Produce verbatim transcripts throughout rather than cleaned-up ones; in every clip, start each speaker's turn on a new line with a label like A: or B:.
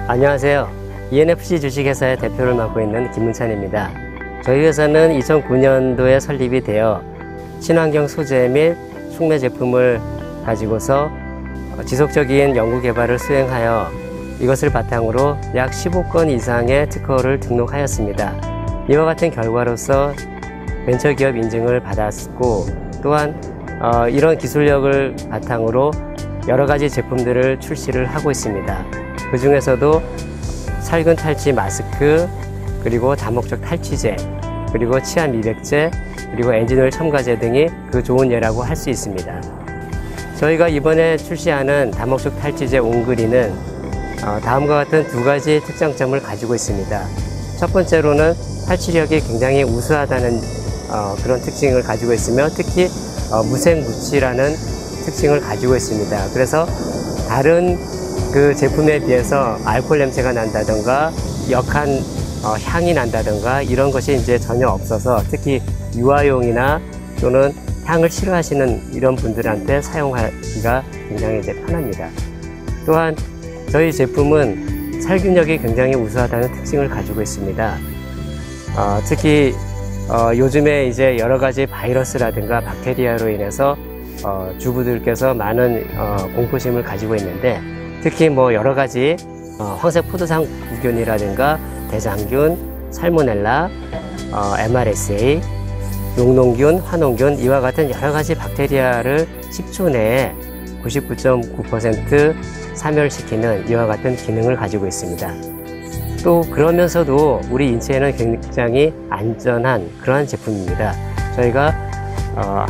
A: 안녕하세요. 이엔에프씨 주식회사의 대표를 맡고 있는 김문찬입니다. 저희 회사는 이천구 년도에 설립이 되어 친환경 소재 및 촉매 제품을 가지고서 지속적인 연구 개발을 수행하여 이것을 바탕으로 약 십오 건 이상의 특허를 등록하였습니다. 이와 같은 결과로서 벤처기업 인증을 받았고, 또한 어, 이런 기술력을 바탕으로 여러 가지 제품들을 출시를 하고 있습니다. 그 중에서도 살균 탈취 마스크, 그리고 다목적 탈취제, 그리고 치아 미백제, 그리고 엔진오일 첨가제 등이 그 좋은 예라고 할 수 있습니다. 저희가 이번에 출시하는 다목적 탈취제 온그린은 어, 다음과 같은 두 가지 특장점을 가지고 있습니다. 첫 번째로는 탈취력이 굉장히 우수하다는 어, 그런 특징을 가지고 있으며, 특히 어, 무색무취라는 특징을 가지고 있습니다. 그래서 다른 그 제품에 비해서 알코올 냄새가 난다던가 역한 어, 향이 난다던가 이런 것이 이제 전혀 없어서, 특히 유아용이나 또는 향을 싫어하시는 이런 분들한테 사용하기가 굉장히 이제 편합니다. 또한 저희 제품은 살균력이 굉장히 우수하다는 특징을 가지고 있습니다. 어, 특히 어, 요즘에 이제 여러 가지 바이러스라든가 박테리아로 인해서 어, 주부들께서 많은 어, 공포심을 가지고 있는데, 특히 뭐 여러 가지 어, 황색 포도상 구균이라든가 대장균, 살모넬라, 어, 엠알에스에이, 용농균, 화농균, 이와 같은 여러 가지 박테리아를 십 초 내에 구십구 점 구 퍼센트 사멸시키는 이와 같은 기능을 가지고 있습니다. 또 그러면서도 우리 인체에는 굉장히 안전한 그러한 제품입니다. 저희가 어,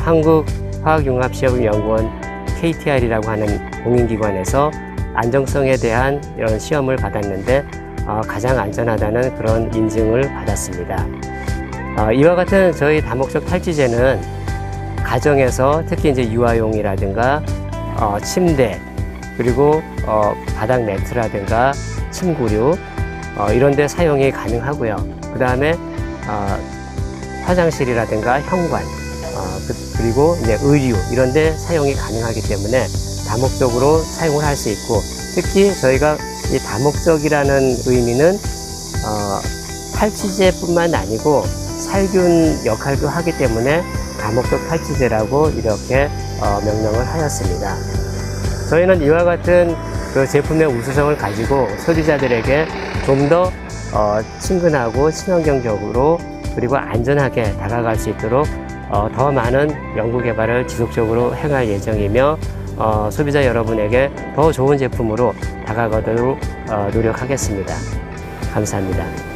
A: 한국화학융합시험연구원 케이티알이라고 하는 공인기관에서 안정성에 대한 이런 시험을 받았는데 어, 가장 안전하다는 그런 인증을 받았습니다. 어, 이와 같은 저희 다목적 탈취제는 가정에서 특히 이제 유아용이라든가 어, 침대, 그리고 어, 바닥 매트라든가 침구류 어, 이런 데 사용이 가능하고요. 그 다음에 어, 화장실이라든가 현관, 어, 그, 그리고 이제 의류 이런 데 사용이 가능하기 때문에 다목적으로 사용을 할 수 있고, 특히 저희가 이 다목적이라는 의미는 어, 탈취제뿐만 아니고 살균 역할도 하기 때문에 다목적 탈취제라고 이렇게 어, 명명을 하였습니다. 저희는 이와 같은 그 제품의 우수성을 가지고 소비자들에게 좀 더 어, 친근하고 친환경적으로 그리고 안전하게 다가갈 수 있도록 어, 더 많은 연구 개발을 지속적으로 행할 예정이며, 어, 소비자 여러분에게 더 좋은 제품으로 다가가도록 어, 노력하겠습니다. 감사합니다.